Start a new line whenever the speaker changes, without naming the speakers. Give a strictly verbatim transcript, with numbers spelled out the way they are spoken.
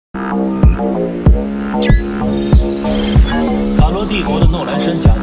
卡罗帝国的诺兰山墙